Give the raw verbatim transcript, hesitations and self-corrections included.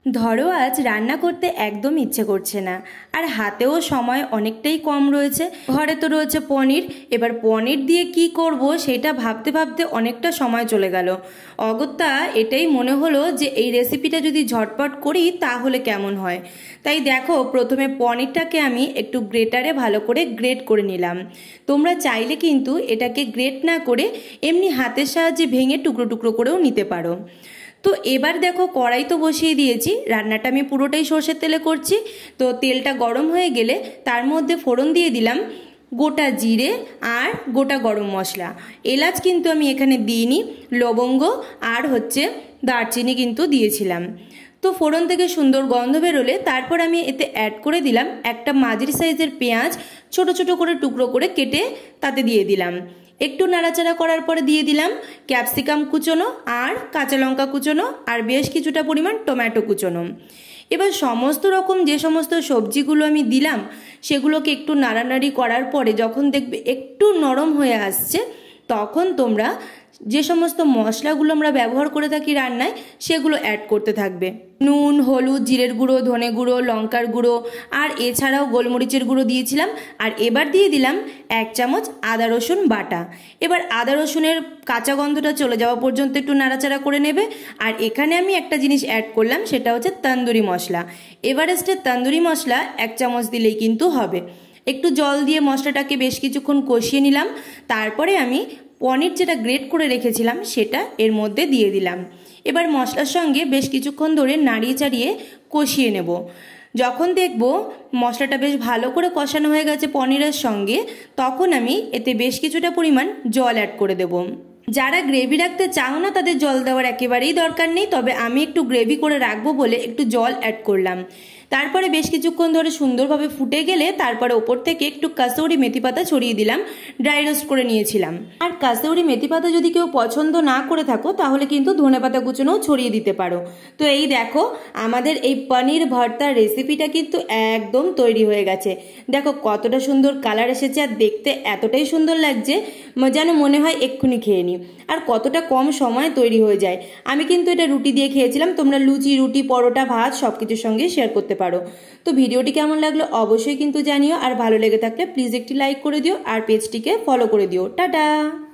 ধরো আজ রান্না করতে একদম ইচ্ছে করছে না, আর হাতেও সময় অনেকটাই কম রয়েছে। ঘরে তো রয়েছে পনির, এবার পনির দিয়ে কি করব সেটা ভাবতে ভাবতে অনেকটা সময় চলে গেল। অগত্যা এটাই মনে হলো যে এই রেসিপিটা যদি ঝটপট করি তাহলে কেমন হয়। তাই দেখো, প্রথমে পনিরটাকে আমি একটু গ্রেটারে ভালো করে গ্রেট করে নিলাম। তোমরা চাইলে কিন্তু এটাকে গ্রেট না করে এমনি হাতের সাহায্যে ভেঙে টুকরো টুকরো করেও নিতে পারো। তো এবার দেখো, কড়াই তো বসিয়ে দিয়েছি, রান্নাটা আমি পুরোটাই সর্ষের তেলে করছি। তো তেলটা গরম হয়ে গেলে তার মধ্যে ফোড়ন দিয়ে দিলাম গোটা জিরে আর গোটা গরম মশলা। এলাচ কিন্তু আমি এখানে দিইনি, লবঙ্গ আর হচ্ছে দারচিনি কিন্তু দিয়েছিলাম। তো ফোড়ন থেকে সুন্দর গন্ধ বেরোলে তারপর আমি এতে অ্যাড করে দিলাম একটা মাঝারি সাইজের পেঁয়াজ, ছোট ছোট করে টুকরো করে কেটে তাতে দিয়ে দিলাম। একটু নাড়াচাড়া করার পরে দিয়ে দিলাম ক্যাপসিকাম কুচোনো আর কাঁচা লঙ্কা কুচোনো আর বেশ কিছুটা পরিমাণ টমেটো কুচোনো। এবার সমস্ত রকম যে সমস্ত সবজিগুলো আমি দিলাম সেগুলোকে একটু নাড়ানাড়ি করার পরে যখন দেখবে একটু নরম হয়ে আসছে, তখন তোমরা যে সমস্ত মশলাগুলো আমরা ব্যবহার করে থাকি রান্নায় সেগুলো অ্যাড করতে থাকবে। নুন, হলুদ, জিরের গুঁড়ো, ধনে গুঁড়ো, লঙ্কার গুঁড়ো আর এছাড়াও গোলমরিচের গুঁড়ো দিয়েছিলাম। আর এবার দিয়ে দিলাম এক চামচ আদা রসুন বাটা। এবার আদা রসুনের কাঁচা গন্ধটা চলে যাওয়া পর্যন্ত একটু নাড়াচাড়া করে নেবে। আর এখানে আমি একটা জিনিস অ্যাড করলাম, সেটা হচ্ছে তন্দুরি মশলা। এভারেস্টের তন্দুরি মশলা এক চামচ দিলেই কিন্তু হবে। একটু জল দিয়ে মশলাটাকে বেশ কিছুক্ষণ কষিয়ে নিলাম। তারপরে আমি পনির যেটা গ্রেট করে রেখেছিলাম সেটা এর মধ্যে দিয়ে দিলাম। এবার মশলার সঙ্গে বেশ কিছুক্ষণ ধরে নাড়িয়ে চাড়িয়ে কষিয়ে নেব। যখন দেখব মশলাটা বেশ ভালো করে কষানো হয়ে গেছে পনিরের সঙ্গে, তখন আমি এতে বেশ কিছুটা পরিমাণ জল অ্যাড করে দেব। যারা গ্রেভি রাখতে চাও না তাদের জল দেওয়ার একেবারেই দরকার নেই, তবে আমি একটু গ্রেভি করে রাখবো বলে একটু জল অ্যাড করলাম। তারপরে বেশ কিছুক্ষণ ধরে সুন্দরভাবে ফুটে গেলে তারপরে ওপর থেকে একটু কাসৌরি মেথি পাতা ছড়িয়ে দিলাম, ড্রাই রোস্ট করে নিয়েছিলাম। আর কাসৌরি মেথি পাতা যদি কেউ পছন্দ না করে থাকো তাহলে কিন্তু ধনেপাতা কুচোনোও ছড়িয়ে দিতে পারো। তো এই দেখো, আমাদের এই পনির ভর্তার রেসিপিটা কিন্তু একদম তৈরি হয়ে গেছে। দেখো কতটা সুন্দর কালার এসেছে, আর দেখতে এতটাই সুন্দর লাগছে যেন মনে হয় এক্ষুনি খেয়ে নিই। আর কতটা কম সময়ে তৈরি হয়ে যায়। আমি কিন্তু এটা রুটি দিয়ে খেয়েছিলাম, তোমরা লুচি, রুটি, পরোটা, ভাত সব কিছুর সঙ্গে শেয়ার করতে পারো। তো ভিডিওটি কেমন লাগলো অবশ্যই কিন্তু জানিও, আর ভালো লেগে থাকলে প্লিজ একটি লাইক করে দিও আর পেজটিকে ফলো করে দিও। টাটা।